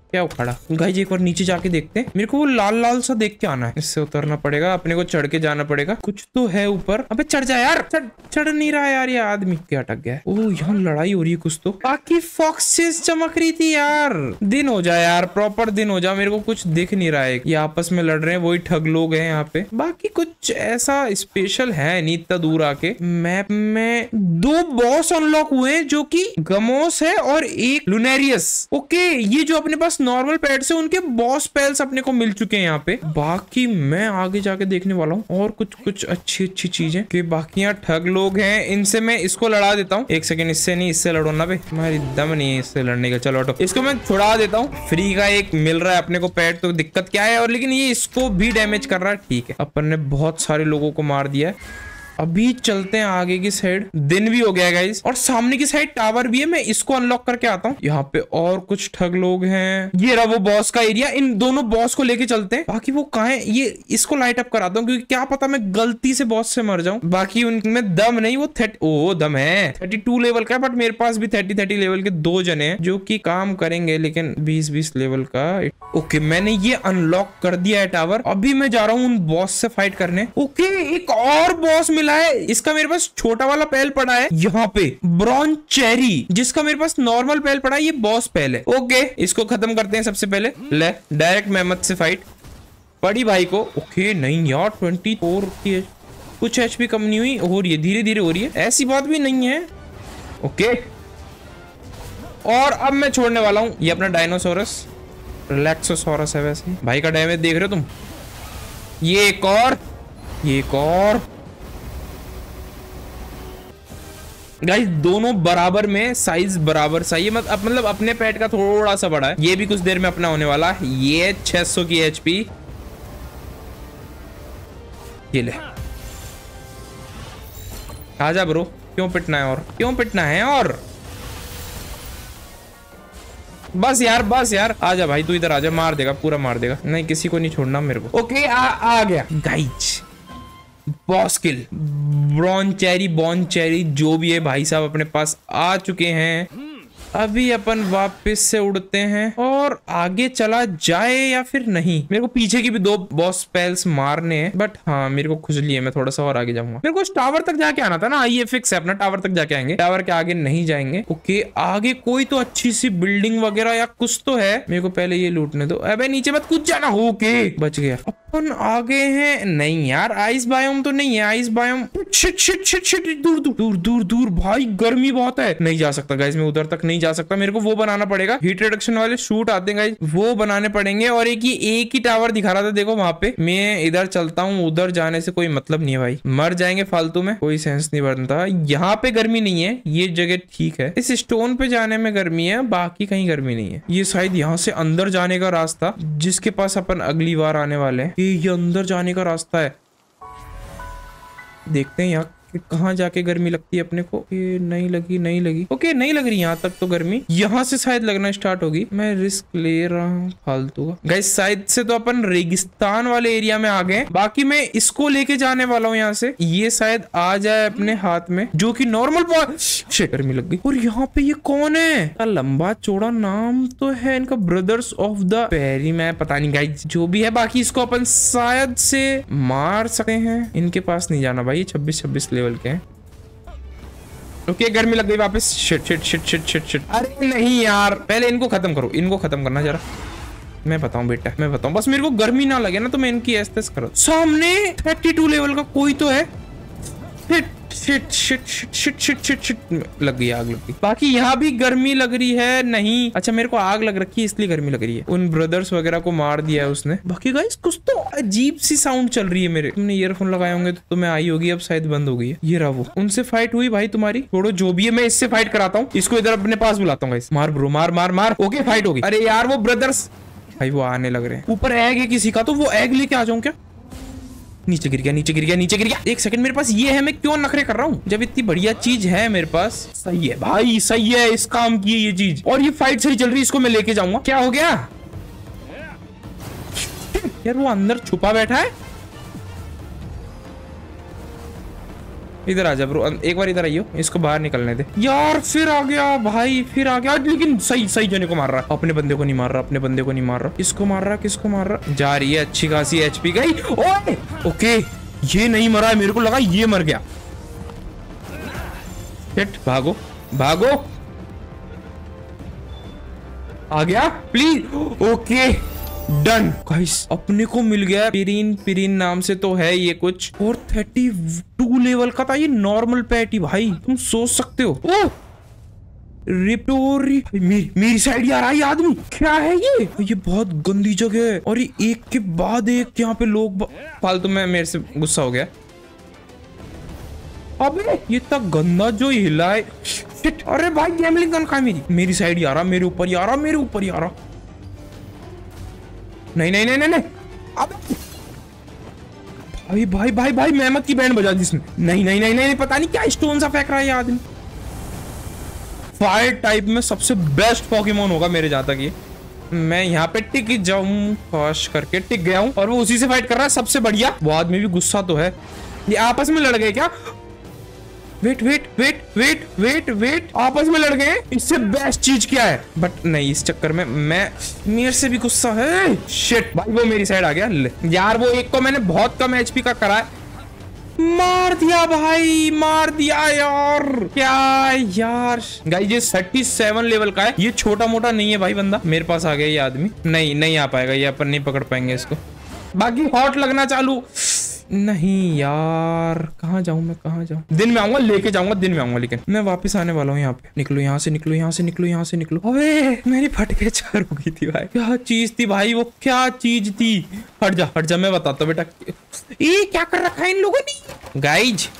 क्या उखाड़ा गाइस? एक बार नीचे जाके देखते हैं। मेरे को वो लाल लाल सा देख के आना है। इससे उतरना पड़ेगा, अपने को चढ़ के जाना पड़ेगा। कुछ तो है ऊपर। अबे चढ़ जा यार। चढ़ चढ़ नहीं रहा यार ये आदमी। क्या अटक गया है? ओह यहाँ लड़ाई हो रही है कुछ तो। बाकी फॉक्सेस चमक रही थी यार। दिन हो जाए यार, प्रॉपर दिन हो जाए। मेरे को कुछ दिख नहीं रहा है। ये आपस में लड़ रहे हैं, वही ठग लोग हैं यहाँ पे। बाकी कुछ ऐसा स्पेशल है नहीं इतना दूर आके। मैप में दो बॉस अनलॉक हुए हैं जो कि गमोस है और एक लुनेरियस। ओके ये जो अपने पास नॉर्मल पेट्स है उनके बॉस पेल्स अपने को मिल चुके हैं यहाँ पे। बाकी मैं आगे जाके देखने वाला हूँ और कुछ कुछ अच्छी अच्छी चीजें कि बाकी यहाँ ठग लोग हैं। इनसे मैं इसको लड़ा देता हूँ। एक सेकंड, इससे नहीं, इससे लड़ो ना बे। तुम्हारी दम नहीं है इससे लड़ने का। चलो हटो, इसको मैं छुड़ा देता हूँ। फ्री का एक मिल रहा है अपने को पेट, तो दिक्कत क्या है? और लेकिन ये इसको भी डैमेज कर रहा है। ठीक है, अपन ने बहुत सारे लोगों को मार दिया है। अभी चलते हैं आगे की साइड। दिन भी हो गया गाइस और सामने की साइड टावर भी है। मैं इसको अनलॉक करके आता हूँ। यहाँ पे और कुछ ठग लोग हैं। ये रहा वो बॉस का एरिया। इन दोनों बॉस को लेके चलते हैं। बाकी वो कहाँ है? ये इसको लाइट अप कराता हूँ क्योंकि क्या पता मैं गलती से बॉस से मर जाऊं। बाकी उनमें दम नहीं, वो थर्टी ओ दम है थर्टी टू लेवल का। बट मेरे पास भी थर्टी थर्टी लेवल के दो जने हैं जो कि काम करेंगे, लेकिन बीस बीस लेवल का। ओके मैंने ये अनलॉक कर दिया है टावर। अभी मैं जा रहा हूँ उन बॉस से फाइट करने। ओके एक और बॉस मिला है। इसका मेरे पास छोटा वाला पैल पड़ा है यहाँ पे, ब्रॉन्ज चेरी, जिसका मेरे पास नॉर्मल पैल पड़ा है। ये बॉस पैल है। ओके इसको खत्म करते हैं सबसे पहले। ले डायरेक्ट मेहमद से फाइट पड़ी भाई को। ओके नहीं यार ट्वेंटी फोर की कुछ एचपी कम नहीं हुई, हो रही है धीरे धीरे हो रही है, ऐसी बात भी नहीं है। ओके और अब मैं छोड़ने वाला हूँ ये अपना डायनासोरस, रिलैक्सोसॉरस है वैसे। भाई का डैमेज देख रहे हो तुम? ये एक और, ये एक और। गाइस दोनों बराबर में, साइज बराबर सही है। मतलब मतलब अपने पेट का थोड़ा सा बड़ा है। ये भी कुछ देर में अपना होने वाला है। ये छह सौ की एचपी। ये ले आजा ब्रो। क्यों पिटना है और क्यों पिटना है? और बस यार बस यार, आजा भाई तू इधर आजा। मार देगा, पूरा मार देगा। नहीं किसी को नहीं छोड़ना मेरे को। ओके आ, आ गया guys. Boss kill, bronze cherry, बॉन चेरी जो भी है भाई साहब अपने पास आ चुके हैं। अभी अपन वापस से उड़ते हैं और आगे चला जाए या फिर नहीं। मेरे को पीछे की भी दो बॉस पेल्स मारने हैं, बट हाँ मेरे को खुजली है, मैं थोड़ा सा और आगे जाऊंगा। मेरे को उस टावर तक जाके आना था ना। ये फिक्स है अपना, टावर तक जाके आएंगे, टावर के आगे नहीं जाएंगे। ओके आगे कोई तो अच्छी सी बिल्डिंग वगैरह या कुछ तो है। मेरे को पहले ये लूटने दो। अबे नीचे मत कूद जाना। ओके बच गया। अपन आगे हैं। नहीं यार आइस बायोम तो नहीं है। Ice biome shit shit shit shit दूर दूर दूर दूर दूर भाई गर्मी बहुत है। नहीं जा सकता गाइस, मैं उधर तक नहीं जा सकता। मेरे को वो बनाना पड़ेगा, हीट रिडक्शन वाले शूट आते हैं गाइस, वो बनाने पड़ेंगे। और एक ही एक ही टावर दिखा रहा था देखो वहां पे। मैं इधर चलता हूँ, उधर जाने से कोई मतलब नहीं है भाई, मर जाएंगे फालतू में, कोई सेंस नहीं बनता। यहाँ पे गर्मी नहीं है, ये जगह ठीक है। इस स्टोन पे जाने में गर्मी है, बाकी कहीं गर्मी नहीं है। ये शायद यहाँ से अंदर जाने का रास्ता जिसके पास अपन अगली बार आने वाले हैं। ये अंदर जाने का रास्ता है। देखते हैं यहाँ कि कहाँ जाके गर्मी लगती है अपने को। ये नहीं लगी, नहीं लगी। ओके नहीं लग रही यहाँ तक तो गर्मी। यहाँ से शायद लगना स्टार्ट होगी। मैं रिस्क ले रहा हूँ फालतू का। गाइस साइड से तो अपन रेगिस्तान वाले एरिया में आ गए। बाकी मैं इसको लेके जाने वाला हूँ यहाँ से। ये शायद आ जाए अपने हाथ में, जो कि नॉर्मल शिट गर्मी लग गई। और यहाँ पे ये कौन है? लंबा चौड़ा नाम तो है इनका, ब्रदर्स ऑफ द पेरी। मैं पता नहीं गाइस जो भी है। बाकी इसको अपन शायद से मार सकते हैं। इनके पास नहीं जाना भाई, छब्बीस छब्बीस लेवल के हैं। ओके गर्मी लग गई वापस। Shit shit shit shit shit shit. अरे नहीं यार, पहले इनको खत्म करो, इनको खत्म करना जरा। मैं बताऊं बेटा, मैं बताऊं, बस मेरे को गर्मी ना लगे ना तो मैं इनकी एस्तेस करो। सामने थर्टी टू लेवल का कोई तो है। Shit shit shit shit shit shit shit shit लग गई, आग लग गई। बाकी यहाँ भी गर्मी लग रही है। नहीं अच्छा मेरे को आग लग रखी है इसलिए गर्मी लग रही है। उन ब्रदर्स वगैरह को मार दिया है उसने। बाकी गाइस कुछ तो अजीब सी साउंड चल रही है मेरे। तुमने ईयरफोन लगाए होंगे तो तुम्हें आई होगी, अब शायद बंद हो गई है। ये रहा वो। उनसे फाइट हुई भाई तुम्हारी, छोड़ो जो भी है। मैं इससे फाइट कराता हूँ, इसको इधर अपने पास बुलाता हूँ। मार ब्रो मार मार मार। ओके फाइट होगी। अरे यार वो ब्रदर्स भाई वो आने लग रहे हैं। ऊपर एग है किसी का, तो वो एग लेके आ जाऊं क्या? नीचे गिर गया, नीचे गिर गया, नीचे गिर गया। एक सेकंड, मेरे पास ये है, मैं क्यों नखरे कर रहा हूँ जब इतनी बढ़िया चीज है मेरे पास। सही है भाई, सही है, इस काम की है ये चीज। और ये फाइट सही चल रही है, इसको मैं लेके जाऊंगा। क्या हो गया यार? वो अंदर छुपा बैठा है। इधर आ जा ब्रो, एक बार इधर आइयो, इसको बाहर निकलने दे यार। फिर आ गया भाई, फिर आ गया, लेकिन सही सही जने को मार रहा, अपने बंदे को नहीं मार रहा, अपने बंदे को नहीं मार रहा। किसको मार रहा, किसको मार रहा? जा रही है अच्छी खासी एचपी गई। ओए ओके, ये नहीं मरा है, मेरे को लगा ये मर गया। हिट, भागो भागो, आ गया प्लीज। ओके डन गाइस, अपने को मिल गया पिरीन। पिरीन नाम से तो है ये कुछ, और थर्टी टू लेवल का था ये नॉर्मल पेट ही भाई, तुम सोच सकते हो। ओ रिपोरी, मेरी मेरी साइड यार आई आदमी, क्या है ये? ये बहुत गंदी जगह है, और ये एक के बाद एक यहाँ पे लोग फालतू में। मेरे से गुस्सा हो गया। अबे ये इतना गंदा जो हिला है। शिट, अरे भाई गैमलिंग गन कहाँ है मेरी? मेरी साइड यारा, मेरे ऊपर यारा, मेरे ऊपर यारा। नहीं नहीं नहीं नहीं नहीं, अब भाई भाई भाई भाई मेहमत की बैंड बजा दी इसने। नहीं नहीं नहीं नहीं, पता नहीं क्या स्टोन सा फेंक रहा है ये आदमी। फायर टाइप में सबसे बेस्ट पोकेमोन होगा मेरे जहां तक ये। मैं यहाँ पे टिक जाऊं, फॉश करके टिक गया हूं, और वो उसी से फाइट कर रहा है सबसे बढ़िया। वो आदमी भी गुस्सा तो है। ये आपस में लड़ गए क्या? Wait wait wait wait wait wait, आपस में लड़ गए। इससे बेस्ट चीज क्या है? बट नहीं, इस चक्कर में मैं, मेरे से भी गुस्सा है। शिट भाई, वो मेरी साइड आ गया। ले यार, वो एक को मैंने बहुत कम एचपी का करा है, मार दिया भाई, मार दिया यार। क्या यार गाइस, ये थर्टी सेवन लेवल का है, ये छोटा मोटा नहीं है भाई बंदा। मेरे पास आ गया ये आदमी, नहीं नहीं आ पाएगा ये, अपन नहीं पकड़ पाएंगे इसको। बाकी हॉट लगना चालू नहीं यार, कहाँ जाऊं मैं, कहाँ जाऊं? दिन में आऊंगा, लेके जाऊंगा दिन में आऊंगा, लेकिन मैं वापस आने वाला हूँ यहाँ पे। निकलो यहाँ से, निकलो यहाँ से, निकलो यहाँ से, निकलो। अबे मेरी फटके चार हो गई थी भाई। क्या चीज थी भाई वो, क्या चीज थी? हट जा हट जा, मैं बताता हूँ बेटा। ये क्या कर रखा है इन लोगों ने गाइज?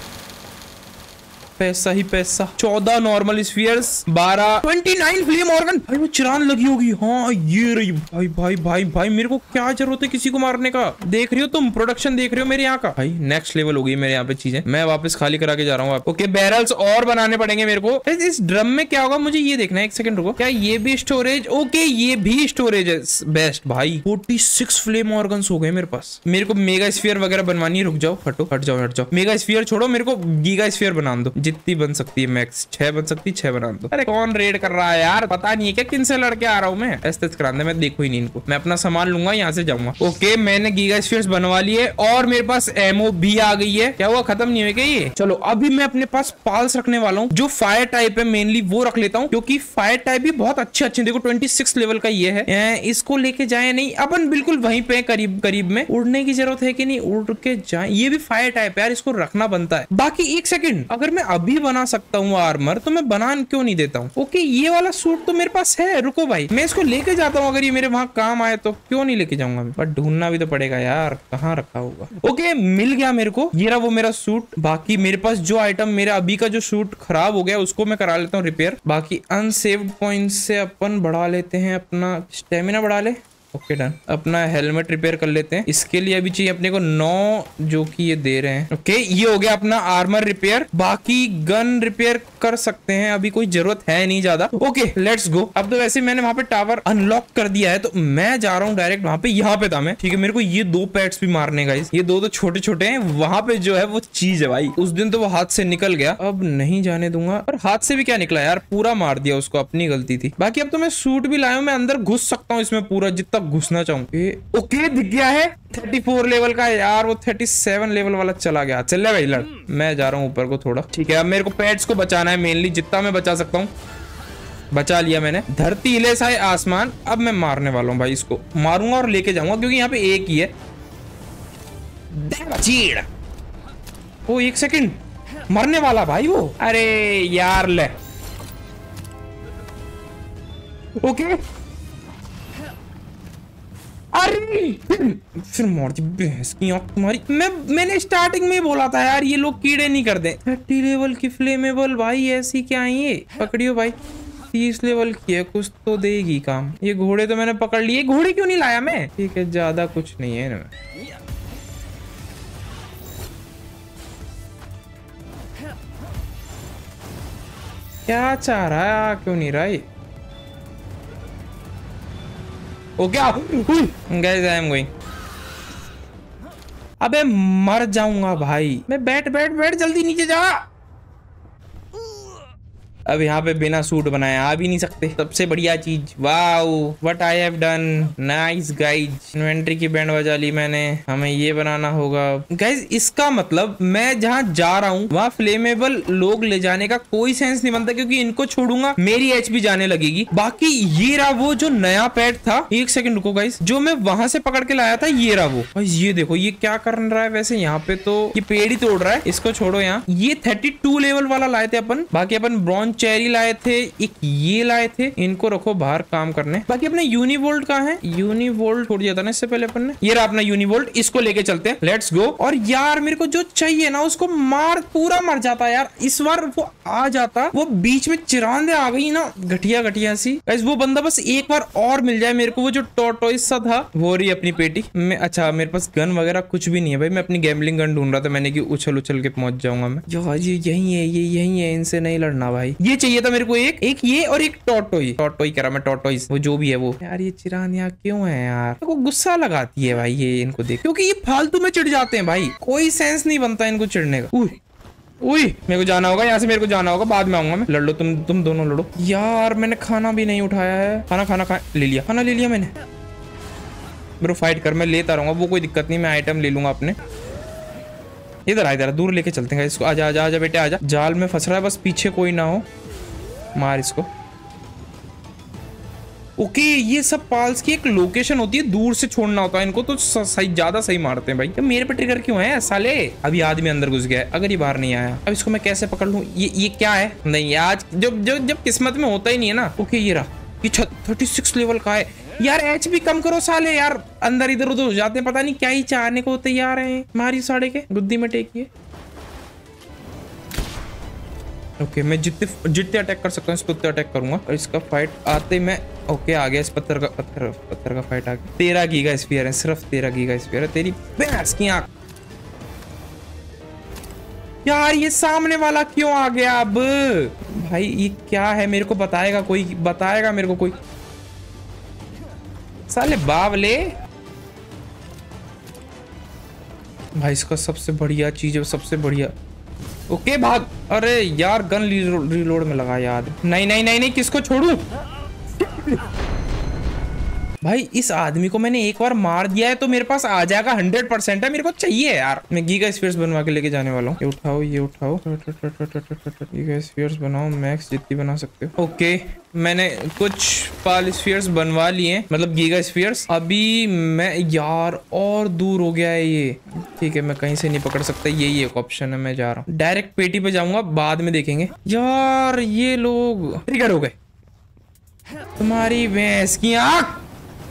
पैसा ही पैसा। चौदह नॉर्मल स्फीयर्स, बारह ट्वेंटी नाइन फ्लेम ऑर्गन। भाई वो चिरान लगी होगी। हाँ ये रही भाई भाई भाई भाई, मेरे को क्या जरूरत है किसी को मारने का? देख रही हो तुम, प्रोडक्शन देख रहे हो मेरे यहाँ का भाई, नेक्स्ट लेवल हो गई मेरे यहाँ पे चीजें। मैं वापस खाली करा के जा रहा हूँ। ओके, बैरल्स और बनाने पड़ेंगे मेरे को। इस ड्रम में क्या होगा मुझे ये देखना है, एक सेकंड रुको। क्या ये भी स्टोरेज? ओके ये भी स्टोरेज है, बेस्ट भाई। फोर्टी सिक्स फ्लेम ऑर्गन्स हो गए मेरे पास। मेरे को मेगा स्फीयर वगैरह बनवानी है। रुक जाओ, हटो हट जाओ हट जाओ। मेगा स्फीयर छोड़ो, मेरे को गीगा स्फीयर बना दो। जितनी बन सकती है मैक्स, छह बन सकती है, छह बना दो। अरे कौन रेड कर रहा है यार? पता नहीं है क्या किन से लड़के आ रहा हूँ मैं? ऐसे कराने मैं देखो ही नहीं इनको। मैं अपना सामान लूंगा, यहाँ से जाऊंगा। ओके, मैंने गीगा स्फीयर्स बनवा लिए, और मेरे पास एमओ भी आ गई है। क्या हुआ, खत्म नहीं हुआ क्या ये? चलो अभी मैं अपने पास पाल्स रखने वाला हूँ, जो फायर टाइप है मेनली वो रख लेता हूँ, क्योंकि फायर टाइप भी बहुत अच्छे अच्छे। देखो ट्वेंटी सिक्स लेवल का ये है। इसको लेके जाए नहीं अपन, बिल्कुल वहीं पे करीब करीब में। उड़ने की जरूरत है कि नहीं, उड़ के जाए। ये भी फायर टाइप है यार, इसको रखना बनता है। बाकी एक सेकंड, अगर मैं अभी बना सकता हूँ आर्मर, तो मैं बना क्यों नहीं देता हूँ? ओके, ये वाला सूट तो मेरे पास है। रुको भाई, मैं इसको लेके जाता हूँ, अगर ये मेरे वहां काम आए तो। क्यों नहीं लेके जाऊंगा मैं, बट ढूंढना भी तो पड़ेगा यार, कहाँ रखा होगा। ओके, मिल गया मेरे को, ये रहा वो मेरा सूट। बाकी मेरे पास जो आइटम, मेरा अभी का जो सूट खराब हो गया, उसको मैं करा लेता हूँ रिपेयर। बाकी अनसेव्ड पॉइंट से अपन बढ़ा लेते हैं अपना स्टेमिना, बढ़ा ले। ओके डन, अपना हेलमेट रिपेयर कर लेते हैं। इसके लिए अभी चाहिए अपने को नौ, जो कि ये दे रहे हैं। ओके, ये हो गया अपना आर्मर रिपेयर। बाकी गन रिपेयर कर सकते हैं, अभी कोई जरूरत है नहीं ज्यादा। Okay let's go. अब तो वैसे मैंने वहां पे टावर अनलॉक कर दिया है, तो मैं जा रहा हूँ डायरेक्ट वहां पे। यहाँ पे था मैं, ठीक है। मेरे को ये दो पेट्स भी मारने गाइस, ये दो तो छोटे छोटे हैं। वहां पे जो है वो चीज है भाई, उस दिन तो वो हाथ से निकल गया, अब नहीं जाने दूंगा। और हाथ से भी क्या निकला यार, पूरा मार दिया उसको, अपनी गलती थी। बाकी अब तो मैं सूट भी लाया हूं, मैं अंदर घुस सकता हूँ इसमें पूरा, जितना घुसना चाहूँ। ओके दिख गया है, थर्टी फोर लेवल का यार, वो थर्टी सेवन लेवल वाला चला गया। चल भाई लड़, मैं जा रहा हूँ ऊपर को थोड़ा, ठीक है। अब मेरे को पेट्स को बचाना है मेनली, जितना मैं बचा सकता हूँ बचा लिया मैंने। धरती हिले साए आसमान, अब मैं मारने वाला हूँ भाई, इसको मारूंगा और लेके जाऊंगा, क्योंकि यहाँ पे एक ही है। चीड़, ओ एक सेकंड, मरने वाला भाई वो। अरे यार ले, ओके अरे फिर मोड़ दी भैंस की आंख तुम्हारी। मैं मैंने स्टार्टिंग में बोला था यार, ये लोग कीड़े नहीं कर दे। थर्टी लेवल की फ्लेमेबल भाई, ऐसी क्या है ये? पकड़ियो भाई, तीस लेवल की है, कुछ तो देगी काम। ये घोड़े तो मैंने पकड़ लिए, घोड़े क्यों नहीं लाया मैं? ठीक है, ज्यादा कुछ नहीं है ना। क्या चाह रहा है, आ क्यों नहीं रहा है? Okay guys, I am going. अबे मर जाऊंगा भाई मैं। बैठ बैठ बैठ जल्दी नीचे जा। अब यहाँ पे बिना सूट बनाए आ भी नहीं सकते। सबसे बढ़िया चीज, wow what I have done, nice guys. Inventory की बैंड बजा ली मैंने। हमें ये बनाना होगा गाइज। इसका मतलब मैं जहाँ जा रहा हूँ वहाँ फ्लेमेबल लोग ले जाने का कोई सेंस नहीं बनता, क्योंकि इनको छोड़ूंगा मेरी एचपी जाने लगेगी। बाकी ये रहा वो जो नया पैड था। एक सेकंड रुको गाइज, जो मैं वहां से पकड़ के लाया था ये रहा वो। गाइज ये देखो ये क्या कर रहा है वैसे। यहाँ पे तो ये पेड़ ही तोड़ रहा है, इसको छोड़ो। यहाँ ये थर्टी टू लेवल वाला लाए थे अपन। बाकी अपन ब्रॉन्ज चेरी लाए थे, एक ये लाए थे। इनको रखो बाहर काम करने। बाकी अपने यूनिवोल्ट कहाँ है? यूनिवोल्ट छोड़ दिया था ना इससे पहले अपन ने। ये रहा अपना यूनिवोल्ट, इसको लेके चलते हैं। Let's go. और यार मेरे को जो चाहिए ना उसको मार पूरा मर जाता यार। इस बार वो आ जाता, वो बीच में चिरांदे आ गई ना घटिया घटिया सी। गाइस वो बंदा बस एक बार और मिल जाए मेरे को। वो जो टॉर्टोइस सा था वो रही अपनी पेटी में। अच्छा मेरे पास गन वगैरह कुछ भी नहीं है भाई। मैं अपनी गैम्बलिंग गन ढूंढ रहा था मैंने कि उछल उछल के पहुंच जाऊंगा मैं। जो ये यही है, ये यही है, इनसे नहीं लड़ना भाई। ये चाहिए था मेरे को एक एक ये और एक टॉर्टोई टॉर्टोई कह रहा मैं टॉर्टोइस, वो जो भी है वो। यार ये चिरानिया क्यों है यार? मेरे को गुस्सा लगाती है भाई ये इनको देख, क्योंकि ये फालतू में चिढ़ जाते हैं भाई। कोई सेंस नहीं बनता इनको चिढ़ने का। उई उई मेरे को जाना होगा यहाँ से, मेरे को जाना होगा, बाद में आऊंगा मैं। लड़ लो तुम तुम दोनों लड़ो। यार मैंने खाना भी नहीं उठाया है। खाना खाना खा ले लिया, खाना ले लिया मैंने। ब्रो फाइट कर, मैं लेता रहूंगा, वो कोई दिक्कत नहीं। मैं आइटम ले लूंगा अपने। इधर आ, इधर दूर लेके चलते हैं इसको। आजा आजा आजा बेटे आजा। जाल में फंस रहा है, बस पीछे कोई ना हो। मार इसको। ओके ये सब पाल्स की एक लोकेशन होती है, दूर से छोड़ना होता है इनको, तो सही ज्यादा सही मारते हैं भाई। तो मेरे पे ट्रिगर क्यों है साले? अभी आदमी अंदर घुस गया है, अगर ये बाहर नहीं आया। अब इसको मैं कैसे पकड़ लूं? ये ये क्या है? नहीं आज जब जब जब किस्मत में होता ही नहीं है ना। ओके ये रहा, ये थर्टी सिक्स लेवल का है यार। एच भी कम करो साले यार, अंदर इधर उधर हो जाते हैं, पता नहीं क्या ही चाहने को तैयार है। मारी साढ़े के गुद्दी में टेकिए। ओके okay, मैं जितने जितने अटैक कर सकता हूँ इसको उतने अटैक करूंगा। और इसका फाइट आते ही मैं ओके okay, आ गया। इस पत्थर का पत्थर पत्थर का फाइट आ गया। तेरह गीगा स्फीयर है, सिर्फ तेरह गीगा स्फीयर है। तेरी भैंस की आंख। यार ये सामने वाला क्यों आ गया अब? भाई ये क्या है? मेरे को बताएगा कोई? बताएगा मेरे को कोई? साले बावले। भाई इसका सबसे बढ़िया चीज है, सबसे बढ़िया। ओके भाग। अरे यार गन रीलोड में लगा याद। नहीं नहीं नहीं नहीं, किसको छोड़ू? भाई इस आदमी को मैंने एक बार मार दिया है तो मेरे पास आ जाएगा। हंड्रेड परसेंट है, मेरे को चाहिए यार। मैं गीगा स्फीयर्स बनवा के लेके जाने वाला हूँ। ये उठाओ ये उठाओ, गीगा स्फीयर्स बनाओ, मैक्स जितनी बना सकते हो। ओके मैंने कुछ पाल स्फीयर्स बनवा लिए, मतलब गीगा स्फीयर्स। अभी मैं यार और दूर हो गया है ये। ठीक है मैं कहीं से नहीं पकड़ सकता, यही एक ऑप्शन है। मैं जा रहा हूँ डायरेक्ट पेटी पे जाऊंगा, बाद में देखेंगे। यार ये लोग ट्रिगर हो गए। तुम्हारी भैंस की आंख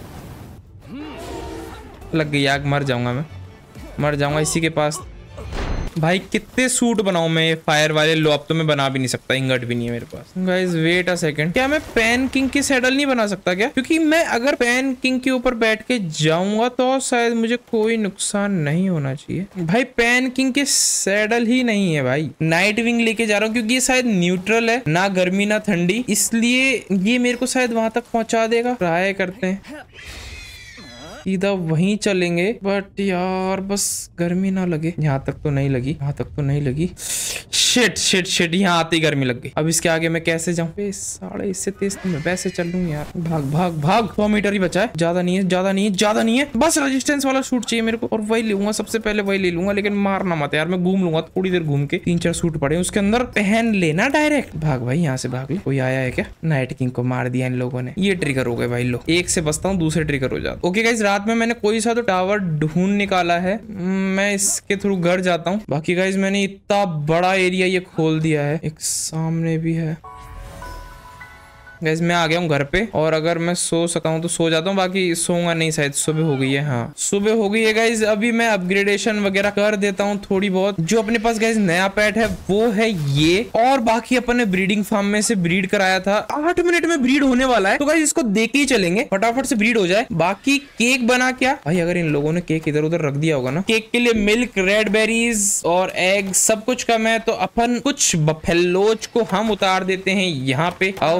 लग गई आग। मर जाऊंगा मैं, मर जाऊंगा इसी के पास। भाई कितने सूट बनाऊं मैं फायर वाले? लो अब तो मैं बना भी नहीं सकता, इंगट भी नहीं है मेरे पास। गाइस वेट अ सेकंड, क्या मैं पैन किंग की सैडल नहीं बना सकता क्या? क्योंकि मैं अगर पैन किंग के ऊपर बैठ के जाऊंगा तो शायद मुझे कोई नुकसान नहीं होना चाहिए। भाई पैन किंग के सैडल ही नहीं है भाई। नाइट विंग लेके जा रहा हूँ क्योंकि ये शायद न्यूट्रल है, ना गर्मी ना ठंडी, इसलिए ये मेरे को शायद वहां तक पहुंचा देगा। ट्राई करते हैं, सीधा वहीं चलेंगे। बट यार बस गर्मी ना लगे। यहाँ तक तो नहीं लगी, यहाँ तक तो नहीं लगी। शिट शिट शिट, यहाँ आते ही गर्मी लग गई। अब इसके आगे मैं कैसे जाऊँ? साढ़े इससे तेज तो मैं वैसे चल लूँ यार। भाग भाग भाग। सौ मीटर ही बचा है, ज्यादा नहीं है, ज्यादा नहीं है, ज्यादा नहीं है। बस रेजिस्टेंस वाला सूट चाहिए मेरे को और वही लूंगा। सबसे पहले वही ले लूंगा, लेकिन मारना मत यार। मैं घूम लूंगा थोड़ी देर, घूम के तीन चार सूट पड़े उसके अंदर पहन लेना डायरेक्ट। भाग भाई यहाँ से भाग ले। कोई आया है क्या? नाइट किंग को मार दिया इन लोगों ने। ये ट्रिगर हो गए भाई। लो एक से बचता हूँ, दूसरे ट्रिगर हो जाता। ओके गाइस रात में मैंने कोई सा तो टावर ढूंढ निकाला है, मैं इसके थ्रू घर जाता हूँ। बाकी गाइस मैंने इतना बड़ा एरिया ये खोल दिया है। एक सामने भी है। गाइस मैं आ गया हूँ घर पे, और अगर मैं सो सका हूँ तो सो जाता हूँ, बाकी सोऊंगा नहीं शायद। सुबह हो गई है, हाँ सुबह हो गई है गाइस। अभी मैं अपग्रेडेशन वगैरह कर देता हूँ थोड़ी बहुत। जो अपने पास गाइस नया पेट है वो है ये, और बाकी अपन ने ब्रीडिंग फार्म में से ब्रीड कराया था। आठ मिनट में ब्रीड होने वाला है, तो गाइस इसको देख के ही चलेंगे, फटाफट से ब्रीड हो जाए। बाकी केक बना क्या भाई? अगर इन लोगों ने केक इधर उधर रख दिया होगा ना, केक के लिए मिल्क, रेड बेरीज और एग सब कुछ कम है, तो अपन कुछ बफेलोज को हम उतार देते हैं यहाँ पे। आओ मैम आप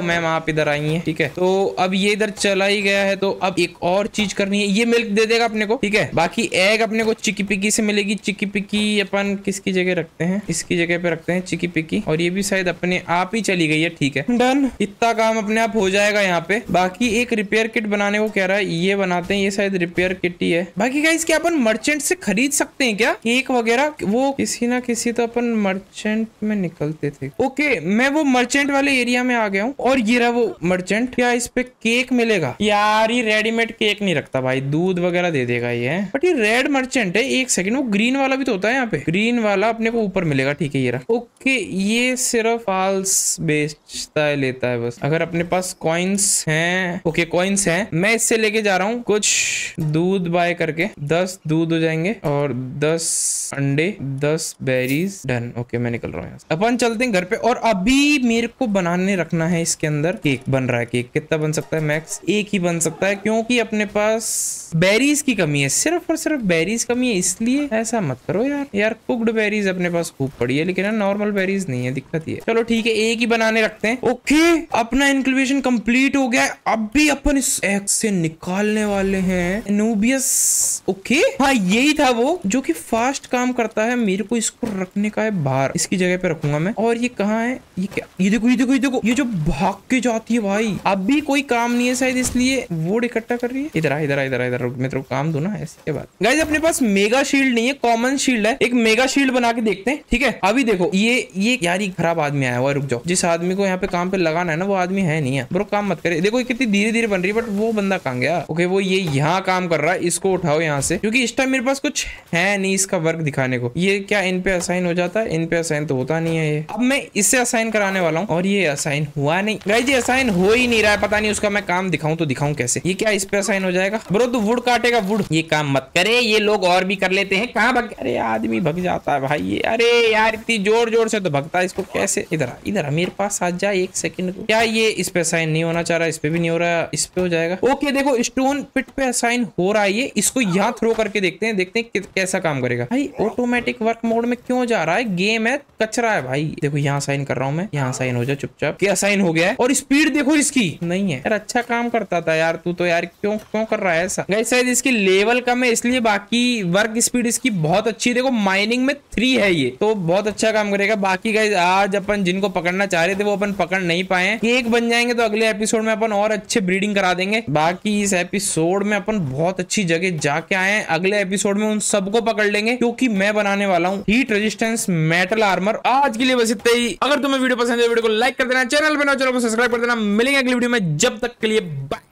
आप इधर आई है, ठीक है। तो अब ये इधर चला ही गया है, तो अब एक और चीज करनी है, ये मिल्क दे देगा अपने को, ठीक है। बाकी एग अपने को चिकी पिकी से मिलेगी। चिकी पिकी अपन किसकी जगह रखते हैं, इसकी जगह पे रखते हैं चिकी पिकी, और ये भी शायद अपने आप ही चली गई है, ठीक है। डन, इतना काम अपने आप हो जाएगा यहाँ पे। बाकी एक रिपेयर किट बनाने को कह रहा है, ये बनाते हैं, ये शायद रिपेयर किट ही है। बाकी गाइस क्या अपन मर्चेंट से खरीद सकते हैं क्या केक वगैरह? वो किसी ना किसी तो अपन मर्चेंट में निकलते थे। ओके, मैं वो मर्चेंट वाले एरिया में आ गया हूँ, और ये रहा वो मर्चेंट। क्या इस पे केक मिलेगा? यार ये रेडीमेड केक नहीं रखता भाई, दूध वगैरह दे देगा ये। बट ये रेड मर्चेंट है। एक सेकंड, वो ग्रीन वाला भी तो होता है यहाँ पे। ग्रीन वाला अपने को ऊपर मिलेगा, ठीक है। ये रहा। ओके, ये सिर्फ फॉल्स बेचता है, लेता है बस। अगर अपने पास कॉइन्स हैं, ओके कॉइन्स हैं, मैं इससे लेके जा रहा हूँ कुछ दूध बाय करके। दस दूध हो जाएंगे और दस अंडे, दस बेरीज। डन। ओके, मैं निकल रहा हूँ। अपन चलते हैं घर पे, और अभी मेरे को बनाने रखना है इसके अंदर केक। बन रहा है केक। कितना बन सकता है? मैक्स एक ही बन सकता है, क्योंकि अपने पास बेरीज की कमी है, सिर्फ और सिर्फ बेरीज कमी है। इसलिए ऐसा मत करो यार। यार कुक्ड बेरीज अपने पास खूब पड़ी है, लेकिन नॉर्मल बेरीज नहीं है, दिक्कत ये है। चलो ठीक है, एक ही बनाने रखते हैं। ओके, अपना इंक्यूबेशन कंप्लीट हो गया है। अब भी अपन इस एग से निकालने वाले हैं नूबियस। ओके, हाँ यही था वो जो कि फास्ट काम करता है। मेरे को इसको रखने का है बाहर, इसकी जगह पे रखूंगा मैं। और ये कहाँ है? ये क्या? ये देखो, ये देखो, ये देखो, ये जो भाग के जाती है भाई। अब भी कोई काम नहीं है शायद, इसलिए वुड इकट्ठा कर रही है। इधर आ, इधर आ, इधर आ, इधर। मैं तेरे को काम दूं ना, ऐसी के बाद। गाइस अपने पास मेगा शील्ड नहीं है, कॉमन शील्ड है। एक मेगा शील्ड बना के देखते हैं, ठीक है। अभी देखो, ये ये यार ये खराब आदमी आया हुआ है। रुक जाओ, जिस आदमी को यहाँ पे काम पे लगाना है ना, वो आदमी है नहीं है ब्रो, काम मत करे। देखो ये कितनी धीरे धीरे बन रही है, बट वो बंदा कहाँ गया? ओके, वो ये यहाँ काम कर रहा है। इसको उठाओ यहाँ से, क्योंकि इस टाइम मेरे पास कुछ है नहीं इसका वर्क दिखाने को। ये क्या इन पे असाइन हो जाता है? इन पे असाइन तो होता नहीं है ये। अब मैं इससे असाइन कराने वाला हूँ, और ये असाइन हुआ नहीं। गाइस ये असाइन हो ही नहीं रहा है, पता नहीं उसका मैं काम दिखाऊं तो दिखाऊं कैसे? ये क्या इस पे असाइन हो जाएगा? ब्रो तो वुड काटेगा, वुड। ये काम मत करे, ये लोग और भी कर लेते हैं। कहाँ भग? अरे आदमी भग जाता है भाई ये। अरे यार इतनी जोर जोर से तो भगता है, इसको कैसे? इधर इधर मेरे पास आ जा एक सेकंड को। क्या ये इस पे असाइन नहीं होना चाह रहा? इस पे भी नहीं हो रहा, इस पे हो जाएगा। ओके देखो, स्टोन पिट पे असाइन हो रहा है ये। इसको यहाँ थ्रो करके देखते हैं, देखते हैं कैसा काम करेगा। भाई ऑटोमेटिक वर्क मोड में क्यों जा रहा है? गेम है, कचरा है भाई। देखो यहाँ साइन कर रहा हूँ मैं, यहाँ साइन हो जाए चुपचाप। क्या साइन हो गया है? और स्पीड देखो इसकी नहीं है यार। अच्छा काम करता था यार तू तो यार, क्यों क्यों कर रहा है ऐसा? गाइस शायद इसकी लेवल कम है इसलिए, बाकी वर्क स्पीड इसकी बहुत अच्छी है। देखो माइनिंग में थ्री है ये, तो बहुत अच्छा काम करेगा। बाकी गाइस आज अपन जिनको पकड़ना चाह रहे थे वो अपन पकड़ नहीं पाए। केक बन जाएंगे तो अगले एपिसोड में अपन और अच्छे ब्रीडिंग करा देंगे। बाकी इस एपिसोड में अपन बहुत अच्छी जगह जाके आए हैं। अगले एपिसोड में उन सबको पकड़ लेंगे, क्योंकि मैं बनाने वाला हूँ हीट रेजिस्टेंस मेटल आर्मर। आज के लिए बस इतना ही। अगर तुम्हें वीडियो पसंद है वीडियो को लाइक कर देना, चैनल पे नए चैनल को सब्सक्राइब कर देना। मिलेंगे अगली वीडियो में, जब तक के लिए बाय।